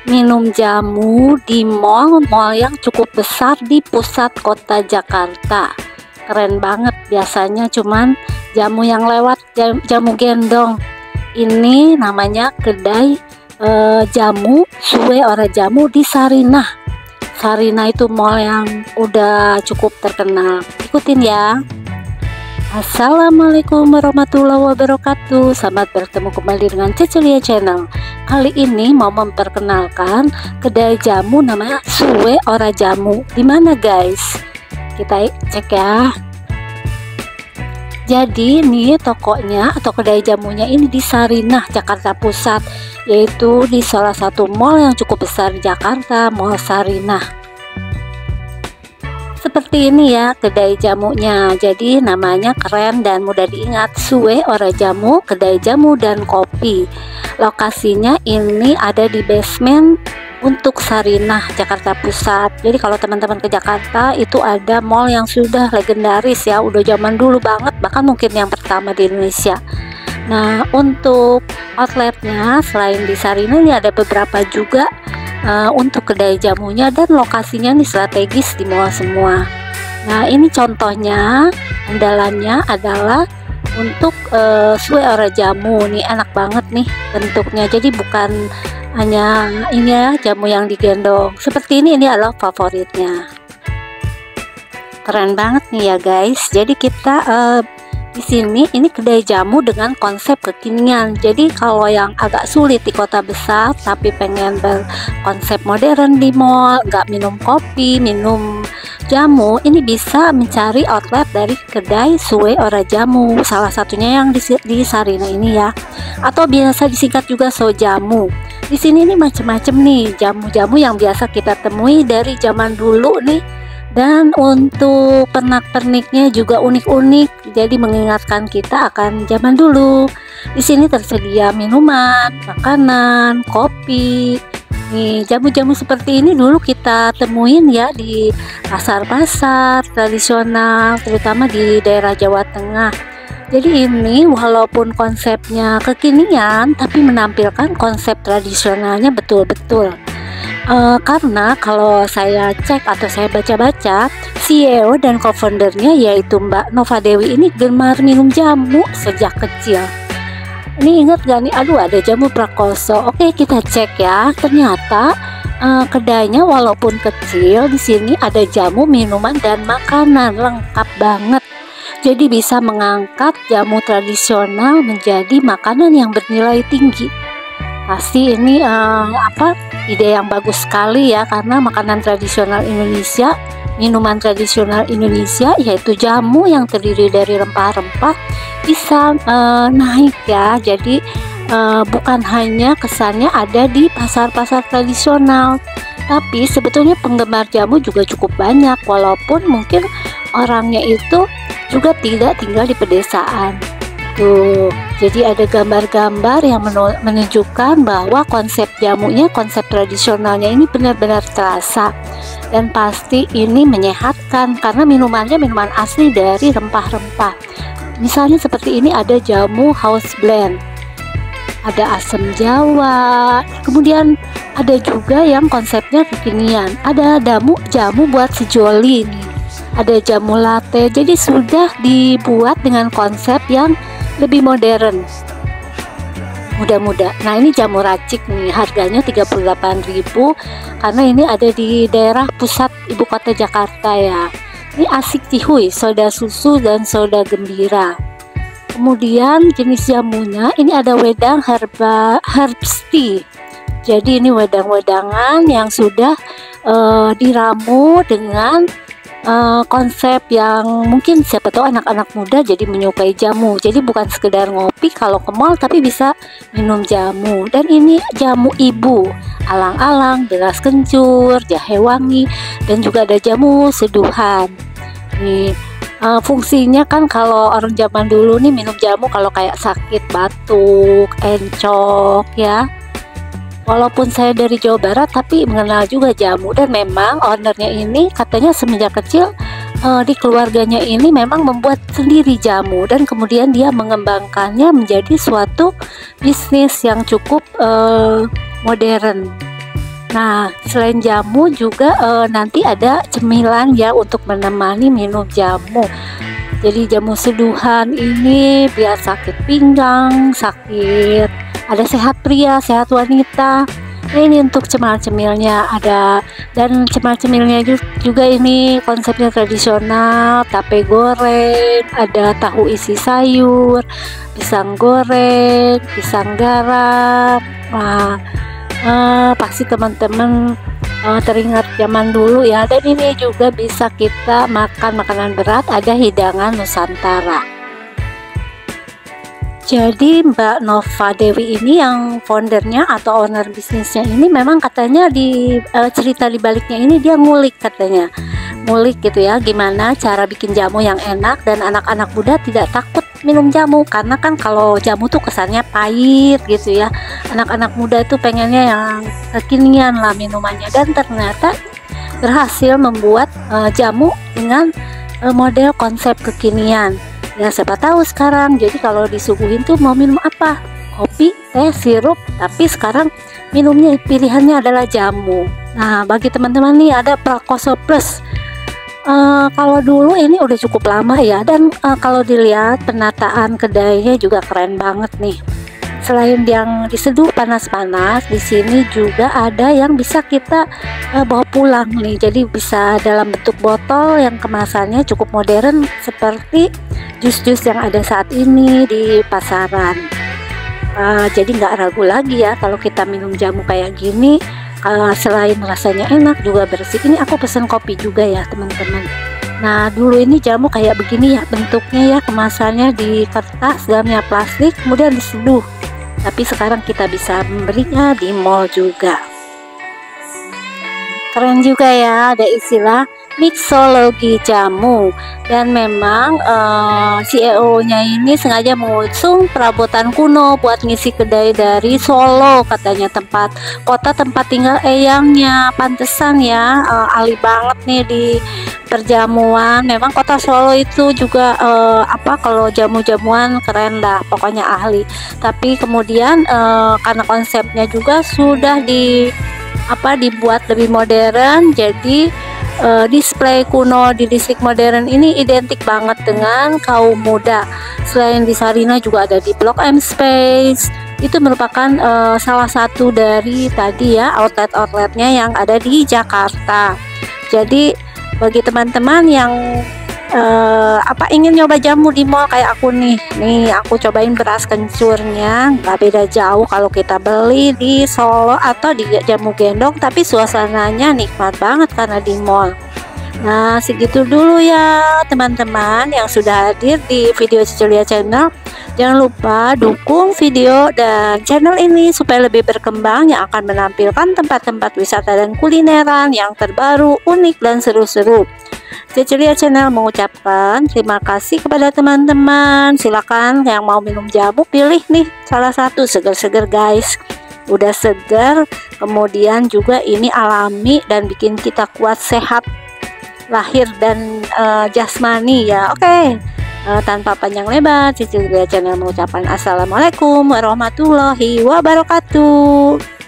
minum jamu di mall-mall yang cukup besar di pusat kota Jakarta. Keren banget, biasanya cuman jamu yang lewat, jamu gendong. Ini namanya kedai jamu Suwe Ora Jamu di Sarinah. Sarinah itu mall yang udah cukup terkenal. Ikutin ya. Assalamualaikum warahmatullahi wabarakatuh. Selamat bertemu kembali dengan Cecelia Channel. Kali ini mau memperkenalkan kedai jamu namanya Suwe Ora Jamu. Di mana guys? Kita cek ya. Jadi nih tokonya atau kedai jamunya ini di Sarinah, Jakarta Pusat, yaitu di salah satu mall yang cukup besar di Jakarta, Mall Sarinah. Seperti ini ya kedai jamunya. Jadi namanya keren dan mudah diingat, Suwe Ora Jamu, kedai jamu dan kopi. Lokasinya ini ada di basement untuk Sarinah, Jakarta Pusat. Jadi kalau teman-teman ke Jakarta itu ada mall yang sudah legendaris ya, udah zaman dulu banget, bahkan mungkin yang pertama di Indonesia. Nah, untuk outletnya selain di Sarinah ini ada beberapa juga untuk kedai jamunya, dan lokasinya nih strategis di mall semua. Nah, ini contohnya, andalannya adalah untuk Suwe Ora Jamu. Nih enak banget nih bentuknya, jadi bukan hanya ini ya jamu yang digendong seperti ini adalah favoritnya. Keren banget nih ya guys. Jadi kita di sini ini kedai jamu dengan konsep kekinian. Jadi kalau yang agak sulit di kota besar tapi pengen berkonsep modern di mall, nggak minum kopi, minum jamu, ini bisa mencari outlet dari kedai Suwe Ora Jamu. Salah satunya yang di Sarinah ini ya, atau biasa disingkat juga Sojamu. Di sini nih macam-macam nih jamu-jamu yang biasa kita temui dari zaman dulu nih. Dan untuk pernak-perniknya juga unik-unik, jadi mengingatkan kita akan zaman dulu. Di sini tersedia minuman, makanan, kopi. Nih, jamu-jamu seperti ini dulu kita temuin ya di pasar-pasar tradisional, terutama di daerah Jawa Tengah. Jadi ini walaupun konsepnya kekinian, tapi menampilkan konsep tradisionalnya betul-betul. Karena kalau saya cek atau saya baca-baca, CEO dan co-foundernya yaitu Mbak Nova Dewi ini gemar minum jamu sejak kecil. Ini ingat gak nih? Aduh, ada jamu Prakoso. Oke, kita cek ya. Ternyata kedainya walaupun kecil, di sini ada jamu, minuman dan makanan lengkap banget. Jadi bisa mengangkat jamu tradisional menjadi makanan yang bernilai tinggi. Pasti ini ide yang bagus sekali ya, karena makanan tradisional Indonesia, minuman tradisional Indonesia yaitu jamu yang terdiri dari rempah-rempah bisa naik ya. Jadi bukan hanya kesannya ada di pasar-pasar tradisional, tapi sebetulnya penggemar jamu juga cukup banyak, walaupun mungkin orangnya itu juga tidak tinggal di pedesaan. Tuh, jadi ada gambar-gambar yang menunjukkan bahwa konsep jamunya, konsep tradisionalnya ini benar-benar terasa, dan pasti ini menyehatkan karena minumannya minuman asli dari rempah-rempah. Misalnya seperti ini ada jamu house blend, ada asam jawa, kemudian ada juga yang konsepnya kekinian, ada jamu buat sejoli nih, ada jamu latte. Jadi sudah dibuat dengan konsep yang lebih modern, muda-muda. Nah, ini jamu racik nih, harganya 38.000 karena ini ada di daerah pusat ibu kota Jakarta ya. Ini asik cihuy, soda susu dan soda gembira. Kemudian jenis jamunya ini ada wedang herbs tea. Jadi ini wedang-wedangan yang sudah diramu dengan konsep yang mungkin siapa tahu anak-anak muda jadi menyukai jamu. Jadi bukan sekedar ngopi kalau ke mall, tapi bisa minum jamu. Dan ini jamu ibu, alang-alang, beras kencur, jahe wangi, dan juga ada jamu seduhan. Nih fungsinya kan kalau orang zaman dulu nih minum jamu kalau kayak sakit batuk, encok ya. Walaupun saya dari Jawa Barat tapi mengenal juga jamu, dan memang ownernya ini katanya semenjak kecil di keluarganya ini memang membuat sendiri jamu, dan kemudian dia mengembangkannya menjadi suatu bisnis yang cukup modern. Nah, selain jamu juga nanti ada cemilan ya untuk menemani minum jamu. Jadi jamu seduhan ini biar sakit pinggang, sakit, ada sehat pria, sehat wanita. Nah, ini untuk cemil-cemilnya ada, dan cemil-cemilnya juga ini konsepnya tradisional, tape goreng, ada tahu isi sayur, pisang goreng, pisang garam. Wah, pasti teman-teman teringat zaman dulu ya. Dan ini juga bisa kita makan makanan berat, ada hidangan Nusantara. Jadi Mbak Nova Dewi ini yang foundernya atau owner bisnisnya ini memang katanya di cerita di baliknya ini dia ngulik, katanya ngulik gitu ya, gimana cara bikin jamu yang enak dan anak-anak muda tidak takut minum jamu, karena kan kalau jamu tuh kesannya pahit gitu ya. Anak-anak muda itu pengennya yang kekinian lah minumannya, dan ternyata berhasil membuat jamu dengan model konsep kekinian. Ya siapa tahu sekarang, jadi kalau disuguhin tuh mau minum apa, kopi, teh, sirup, tapi sekarang minumnya pilihannya adalah jamu. Nah, bagi teman-teman nih ada Prakoso Plus. Kalau dulu ini udah cukup lama ya, dan kalau dilihat penataan kedainya juga keren banget nih. Selain yang diseduh panas-panas, di sini juga ada yang bisa kita bawa pulang nih. Jadi bisa dalam bentuk botol yang kemasannya cukup modern seperti jus-jus yang ada saat ini di pasaran. Jadi nggak ragu lagi ya kalau kita minum jamu kayak gini. Selain rasanya enak juga bersih. Ini aku pesen kopi juga ya teman-teman. Nah, dulu ini jamu kayak begini ya bentuknya ya, kemasannya di kertas, dalamnya plastik, kemudian diseduh. Tapi sekarang kita bisa membelinya di mall juga. Keren juga ya, ada istilah mixologi jamu. Dan memang CEO-nya ini sengaja mengusung perabotan kuno buat ngisi kedai dari Solo, katanya kota tempat tinggal eyangnya. Pantesan ya ahli banget nih di perjamuan. Memang kota Solo itu juga kalau jamu-jamuan keren dah, pokoknya ahli. Tapi kemudian karena konsepnya juga sudah dibuat lebih modern, jadi display kuno di distrik modern ini identik banget dengan kaum muda. Selain di Sarina juga ada di Blok M Space. Itu merupakan salah satu dari tadi ya outlet-outletnya yang ada di Jakarta. Jadi bagi teman-teman yang ingin nyoba jamu di mall kayak aku nih aku cobain beras kencurnya, nggak beda jauh kalau kita beli di Solo atau di Jamu Gendong, tapi suasananya nikmat banget karena di mall. Nah, segitu dulu ya teman-teman yang sudah hadir di video Cecelia Channel. Jangan lupa dukung video dan channel ini supaya lebih berkembang, yang akan menampilkan tempat-tempat wisata dan kulineran yang terbaru, unik, dan seru-seru. Cecelia Channel mengucapkan terima kasih kepada teman-teman. Silakan yang mau minum jamu pilih nih salah satu, seger-seger guys. Udah segar, kemudian juga ini alami dan bikin kita kuat, sehat lahir dan jasmani ya. Oke. Tanpa panjang lebar, Cecelia Channel mengucapkan assalamualaikum warahmatullahi wabarakatuh.